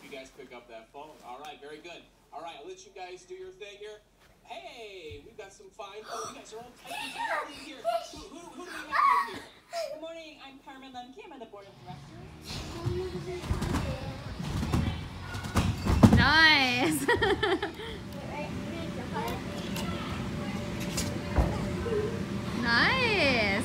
you guys pick up that phone. All right, very good. All right, I'll let you guys do your thing here. Hey, we've got some fine folks. You guys are all tight and together here. Who do we have in here? Good morning, I'm Carmen Lemke. I'm on the board of directors. Nice. Nice.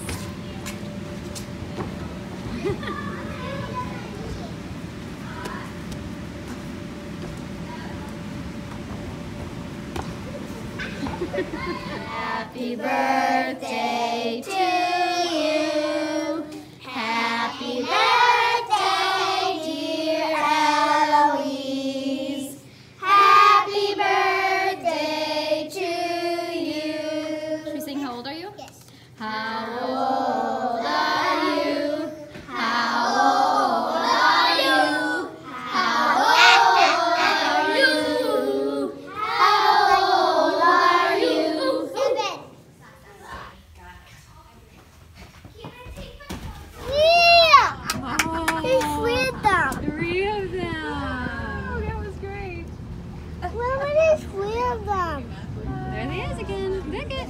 Happy birthday to you. Happy birthday, dear Eloise. Happy birthday to you. Should we sing How Old Are You? Yes. How old are you? How old are you? How old are you? How old are you? Yeah! There's three of them. Three of them. Oh, that was great. Where were there three of them? There he is again. Look it.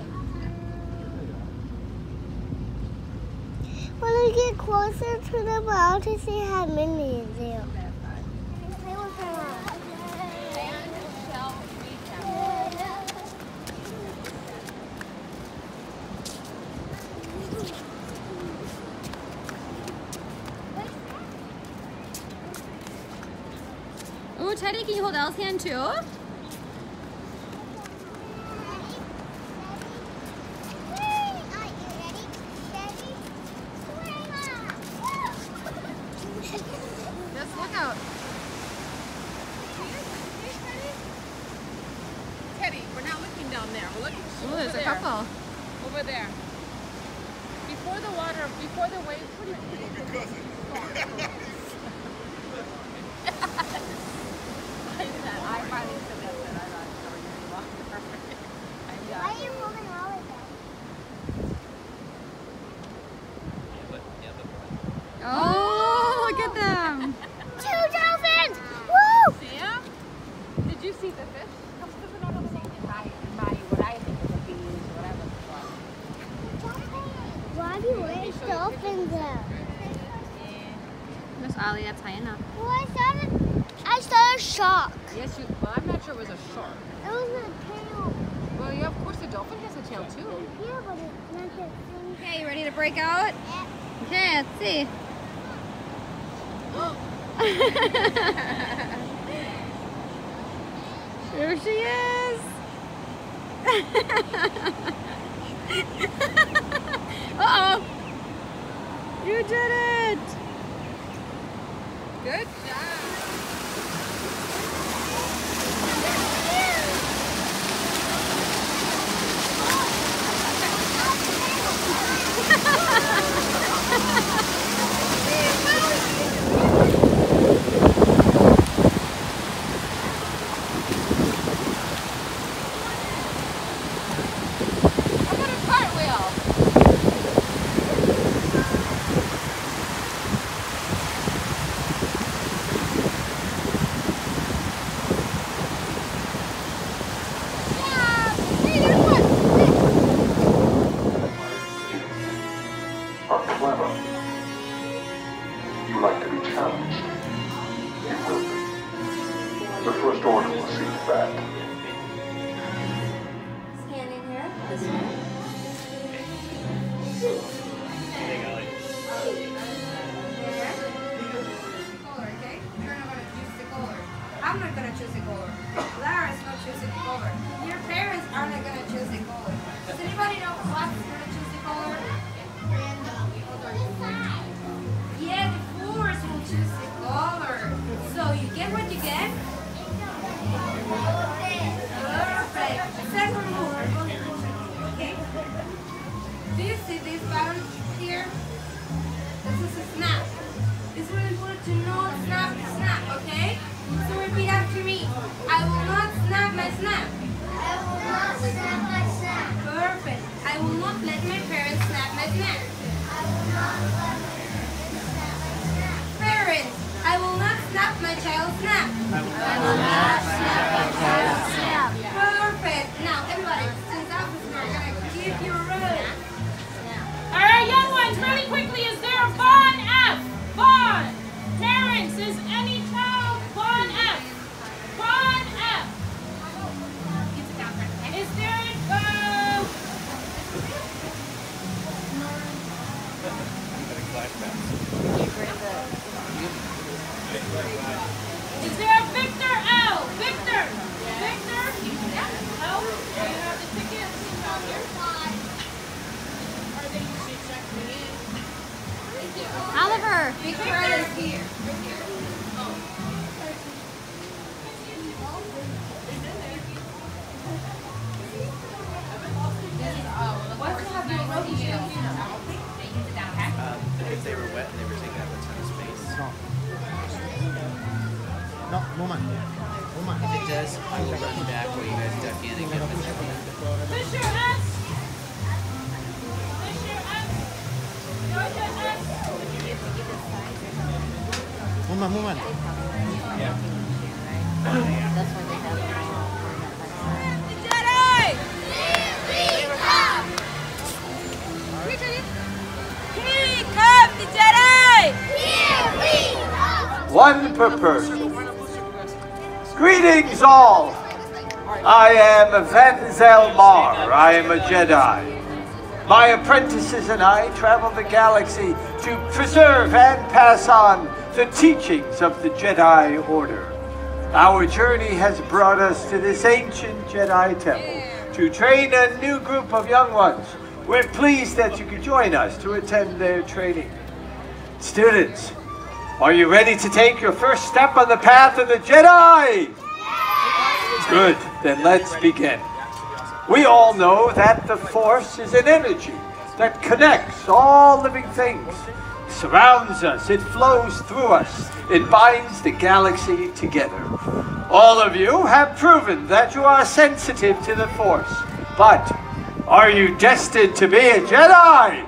When we get closer to the ball to see how many is there. Play with her. Oh, Teddy, can you hold Elle's hand too? Just look out. Teddy, we're not looking down there. We're looking Oh, there's over a there. couple. Over there. Before the water, before the waves. What do you I finally said that I'm not showing you any longer. Why are you holding all of them? Oh, look at them. Two dolphins! Woo! See him? Did you see the fish? Come to the north of my what I think is a bees, whatever it was. Why do you wear dolphins there? There's Ollie, that's hyena. Well, I saw a shark. Yes, well, I'm not sure it was a shark. It was a tail. Well, yeah, of course the dolphin has a tail too. Yeah, but it's not the same. Okay, you ready to break out? Yeah. Okay, let's see. There she is. Uh-oh. You did it. Good job. How about a cartwheel? Are clever. You like to be challenged. You will be. The First Order will see to that. Scanning here. This one. Color, okay? You're not gonna choose the color. I'm not gonna choose the color. Lara's not choosing the color. Your parents are not gonna choose the color. Does anybody know what's gonna choose the color? Yeah, the force will choose the color. So you get what you get? Perfect. Second move. Okay? Do you see this button here? This is a snap. It's really important to not snap, snap, okay? So repeat after me. I will not snap my snap. I will not snap my snap. Perfect. I will not let my parents snap my snap. I will not let my parents snap my snap. Parents, I will not snap my child's snap. No, Holman. Holman. If it does, I will run back while you guys duck in and get the temple. Fisher up! Fisher up! Georgia up! Holman, Holman. Yeah. That's why they have them all. The Jedi! Here we come, the Jedi! One per person. Greetings all. I am Venzel Mar. I am a Jedi. My apprentices and I travel the galaxy to preserve and pass on the teachings of the Jedi Order. Our journey has brought us to this ancient Jedi temple to train a new group of young ones. We're pleased that you could join us to attend their training. Students, are you ready to take your first step on the path of the Jedi? Good, then let's begin. We all know that the Force is an energy that connects all living things. It surrounds us, it flows through us, it binds the galaxy together. All of you have proven that you are sensitive to the Force, but are you destined to be a Jedi?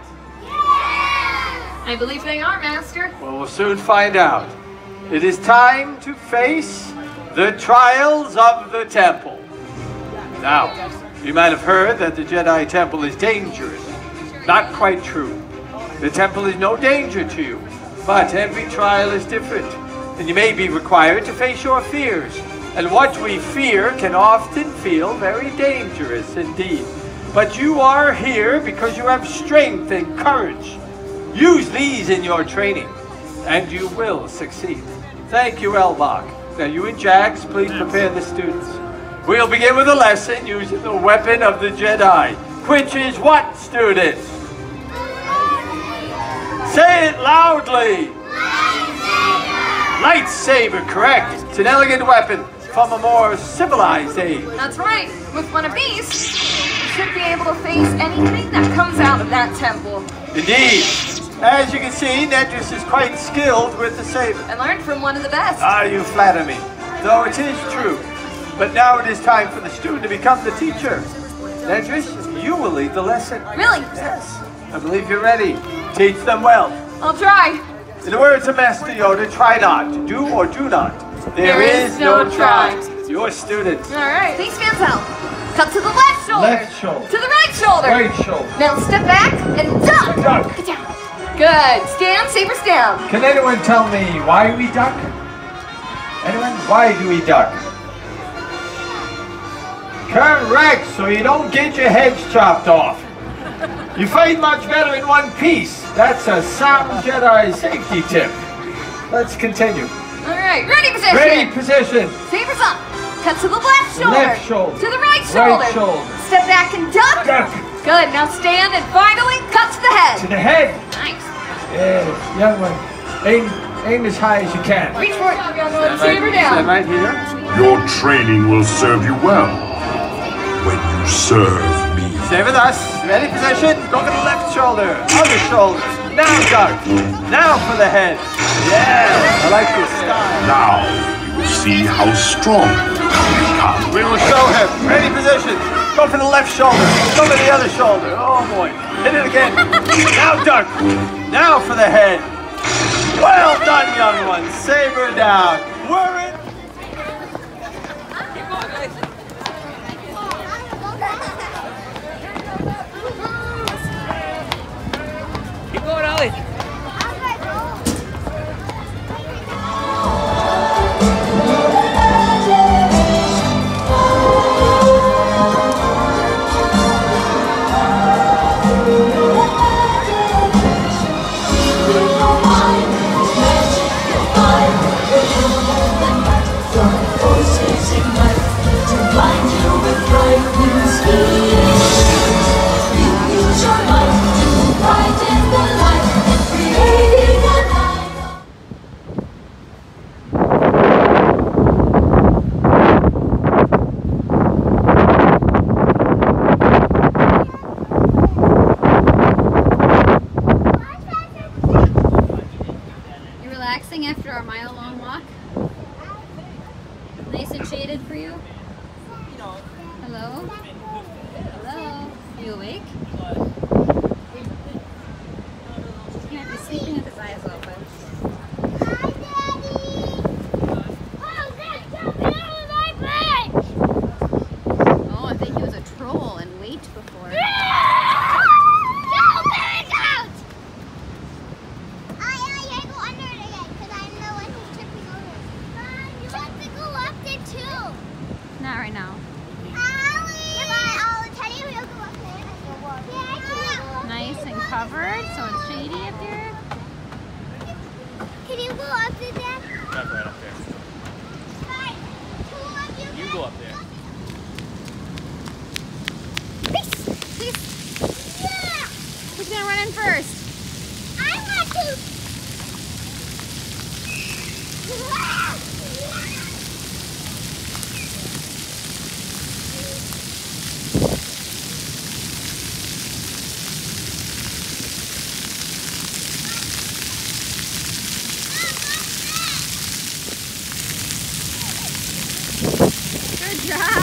I believe they are, Master. Well, we'll soon find out. It is time to face the trials of the temple. Now, you might have heard that the Jedi Temple is dangerous. Not quite true. The temple is no danger to you, but every trial is different, and you may be required to face your fears. And what we fear can often feel very dangerous indeed. But you are here because you have strength and courage. Use these in your training, and you will succeed. Thank you, Elbach. Now you and Jax, please prepare the students. We'll begin with a lesson using the weapon of the Jedi, which is what, students? Say it loudly. Lightsaber, correct. It's an elegant weapon from a more civilized age. That's right. With one of these, you should be able to face anything that comes out of that temple. Indeed. As you can see, Nedris is quite skilled with the saber. I learned from one of the best. Ah, you flatter me. Though it is true. But now it is time for the student to become the teacher. Nedris, you will lead the lesson. Really? Yes. I believe you're ready. Teach them well. I'll try. In the words of Master Yoda, try not. Do or do not. There is no try. Your student. All right. Face fans out. Cut to the left shoulder. Left shoulder. To the right shoulder. Right shoulder. Now step back and duck. Duck. Get down. Good. Stand, sabers down. Can anyone tell me why we duck? Anyone? Why do we duck? Correct, so you don't get your heads chopped off. You fight much better in one piece. That's a sound Jedi safety tip. Let's continue. All right. Ready position. Ready position. Sabers up. Cut to the left shoulder. Left shoulder. To the right shoulder. Right shoulder. Step back and duck. Duck. Good. Now stand and finally cut to the head. To the head. Nice. Yeah, young one. Aim as high as you can. Reach for it. Saber down. Stand right here. Your training will serve you well when you serve me. Stay with us. Ready position. Go for the left shoulder. Other shoulder. Now duck. Now for the head. Yeah, I like this style. Now you will see how strong you become. We will show him. Ready position. Go for the left shoulder. Go for the other shoulder. Oh boy. Hit it again. Now duck. Now for the head. Well done, young one. Saber down. We're in. Keep going, Ollie. Nice and shaded for you? Hello? Hello? Are you awake? He might be sleeping with his eyes open. Hi, Daddy! Oh, that's jumping out of my bed! Oh, I think he was a troll and wait before. Not right now. Nice and covered, so it's shady up here. Can you go up there, Dad? Not right up there. You go up there. Yeah! Who's gonna run in first? I want to. Good job.